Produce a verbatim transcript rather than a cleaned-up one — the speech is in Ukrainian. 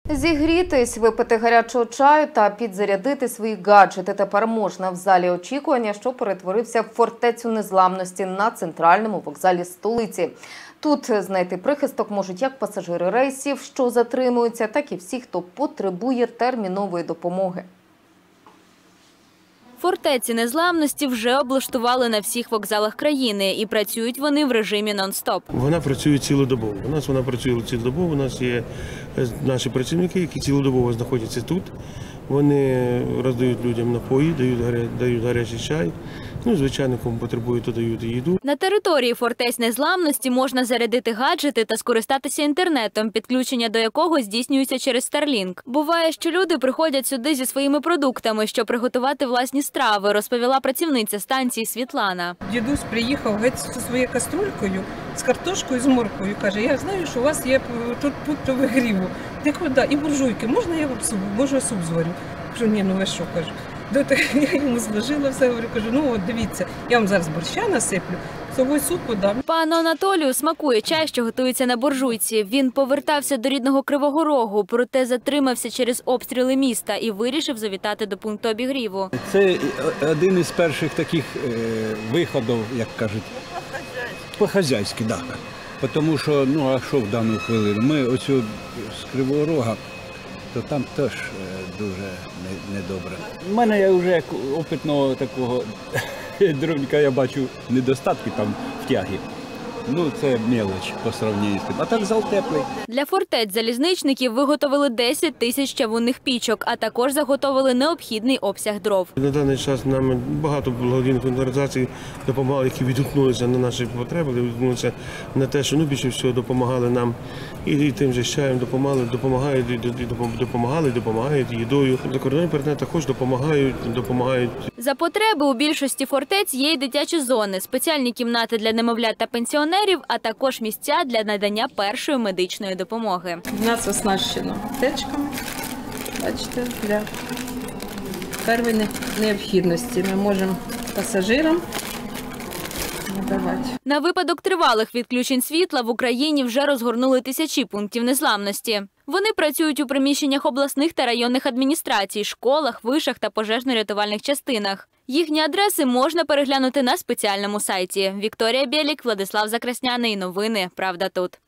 Зігрітись, випити гарячого чаю та підзарядити свої гаджети тепер можна в залі очікування, що перетворився в фортецю незламності на центральному вокзалі столиці. Тут знайти прихисток можуть як пасажири рейсів, що затримуються, так і всі, хто потребує термінової допомоги. Фортеці незламності вже облаштували на всіх вокзалах країни, і працюють вони в режимі нон-стоп. Вона працює цілодобово. У нас вона працює цілодобово. У нас є наші працівники, які цілодобово знаходяться тут. Вони роздають людям напої, дають, гаря... дають гарячий чай. Ну, звичайно, кому потребує, то дають їду. На території фортець незламності можна зарядити гаджети та скористатися інтернетом, підключення до якого здійснюється через Starlink. Буває, що люди приходять сюди зі своїми продуктами, щоб приготувати власні страви, розповіла працівниця станції Світлана. Дідусь приїхав геть зі своєю каструлькою, з картошкою, з морквою. Каже, я знаю, що у вас є тут пункт вигріву. Я кажу, да, і буржуйки, можна я вам суп, може суп зварю? Кажу, ні, ну ви що, кажу. Я йому зложила все, говорю, кажу, ну от дивіться, я вам зараз борща насиплю, совой суп подам. Пану Анатолію смакує чай, що готується на буржуйці. Він повертався до рідного Кривого Рогу, проте затримався через обстріли міста і вирішив завітати до пункту обігріву. Це один із перших таких е, виходів, як кажуть, по-хазяйськи, так. Да. Тому що, ну а що в дану хвилину, ми оцю з Кривого Рога, то там теж дуже недобре. У мене я вже як опитного такого дровника, я бачу недостатки там в тягі. Ну, це мелоч по сравненню з тим. А так зал теплий. Для фортець залізничників виготовили десять тисяч чавунних пічок, а також заготовили необхідний обсяг дров. На даний час нам багато благодійних організацій допомагали, які відгукнулися на наші потреби, відгукнулися на те, що ну, більше всього допомагали нам і тим же чаєм допомагали, допомагають, допомагали, допомагають їдою. Закордонні партнери також допомагають, допомагають. За потреби у більшості фортець є й дитячі зони, спеціальні кімнати для немовлят та пенсіонерів, а також місця для надання першої медичної допомоги. У нас оснащено аптечками, бачите, для першої необхідності. Ми можемо пасажирам надавати. На випадок тривалих відключень світла в Україні вже розгорнули тисячі пунктів незламності. Вони працюють у приміщеннях обласних та районних адміністрацій, школах, вишах та пожежно-рятувальних частинах. Їхні адреси можна переглянути на спеціальному сайті. Вікторія Бєлік, Владислав Закрасняний. Новини «Правда тут».